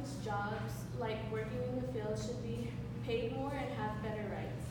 whose jobs, like working in the field, should be paid more and have better rights.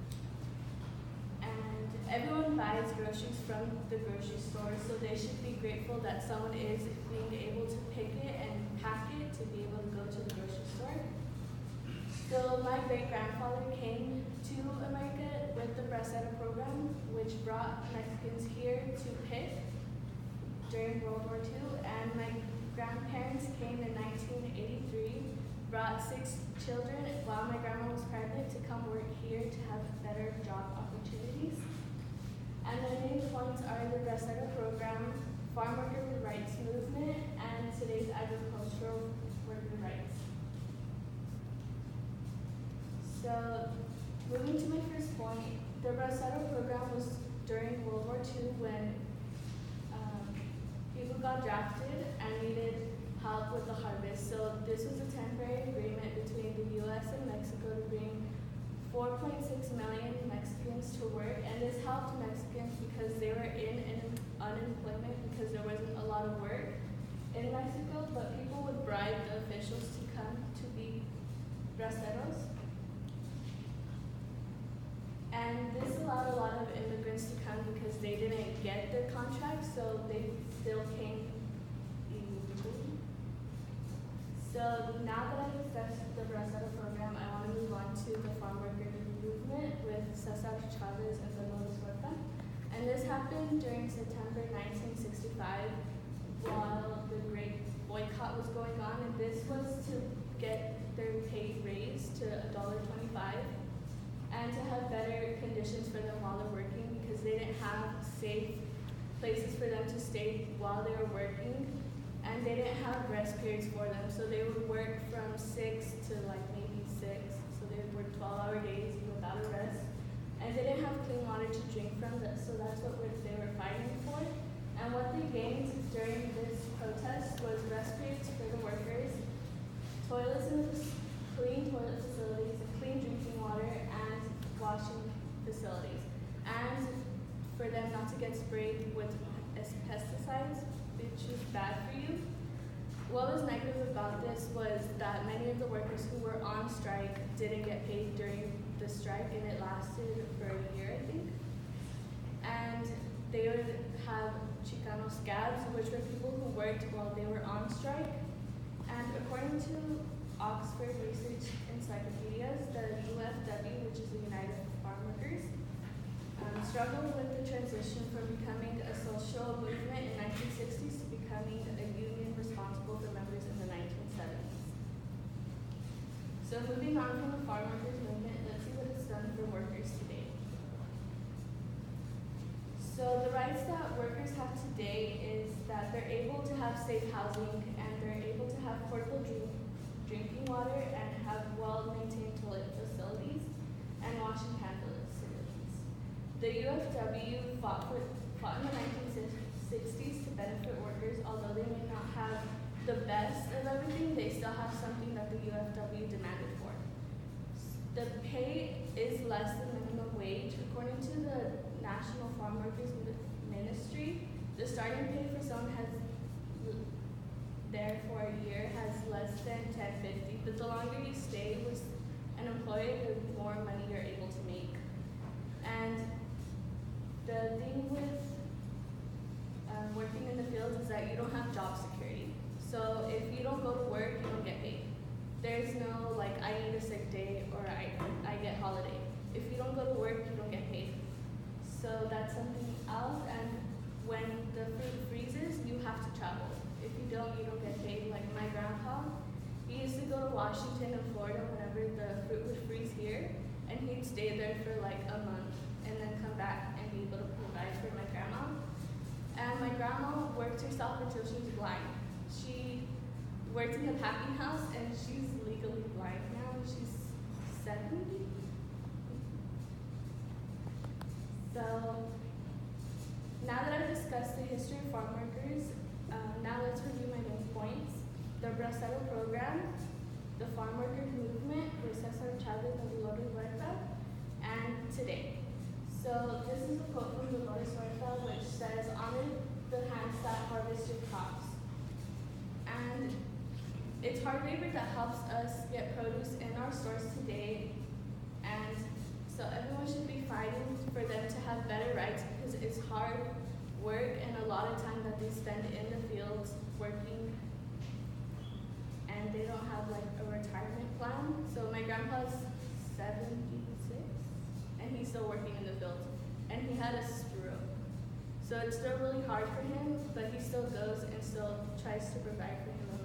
And everyone buys groceries from the grocery store, so they should be grateful that someone is being able to pick it and pack it to be able to go to the grocery store. So my great-grandfather came to America with the Bracero program, which brought Mexicans here to pick during World War II, and my grandparents came in 1983, brought 6 children while my grandma was pregnant to come work here to have better job opportunities. And the main points are the Bracero program, farm worker rights movement, and today's agricultural worker rights. So, moving to my first point, the Bracero program was during World War II when people got drafted and needed help with the harvest. So this was a temporary agreement between the U.S. and Mexico to bring 4.6 million Mexicans to work, and this helped Mexicans because they were in unemployment because there wasn't a lot of work in Mexico, but people would bribe the officials to come to be braceros. And this allowed a lot of immigrants to come because they didn't get their contract, so they still came illegally. So now that I've discussed the Bracero program, I want to move on to the farm worker movement with Cesar Chavez and Dolores Huerta. And this happened during September 1965 while the Great Boycott was going on, and this was to get their pay raised to $1.25 and to have better conditions for them while they're working because they didn't have safe places for them to stay while they were working, and they didn't have rest periods for them, so they would work from 6 to like maybe 6, so they would work 12-hour days without a rest, and they didn't have clean water to drink from, so that's what they were fighting for. And what they gained during this protest was rest periods for the workers, toilets in the clean toilet facilities, and clean drinking water, and washing facilities, and for them not to get sprayed with pesticides, which is bad for you. What was negative about this was that many of the workers who were on strike didn't get paid during the strike, and it lasted for a year, I think. And they would have Chicano scabs, which were people who worked while they were on strike. And according to Oxford Research Encyclopedias, the UFW, which is the United Farm Workers, struggled with the transition from becoming a social movement in the 1960s to becoming a union responsible for members in the 1970s. So moving on from the farm workers movement, let's see what it's done for workers today. So the rights that workers have today is that they're able to have safe housing, and they're able to have portable drinking water, and have well-maintained toilet facilities and washing hand facilities. The UFW fought in the 1960s to benefit workers. Although they may not have the best of everything, they still have something that the UFW demanded for. The pay is less than minimum wage. According to the National Farm Workers Ministry, the starting pay for someone there for a year has less than $10.50, but the longer you stay with an employer, the more money you're able to make. And the thing with working in the fields is that you don't have job security. So if you don't go to work, you don't get paid. There's no like, I need a sick day or I get holiday. If you don't go to work, you don't get paid. So that's something else. And when the fruit freezes, you have to travel. If you don't get paid. Like my grandpa, he used to go to Washington and Florida whenever the fruit would freeze here, and he'd stay there for like a month and then come back and be able to provide for my grandma. And my grandma worked herself until she was blind. She worked in the packing house, and she's legally blind now. She's 70. So now that I've discussed the history of farm workers, now let's review my main points. The Bracero program, the farm worker movement with Cesar Chavez and Dolores Huerta, and today. So this is a quote from Dolores Huerta, which says, "Honor the hands that harvest your crops." And it's hard labor that helps us get produce in our stores today, and so everyone should be fighting for them to have better rights because it's hard work and a lot of time that they spend in the fields working, and they don't have like a retirement plan. So my grandpa's 76 and he's still working in the fields, and he had a stroke. So it's still really hard for him, but he still goes and still tries to provide for him and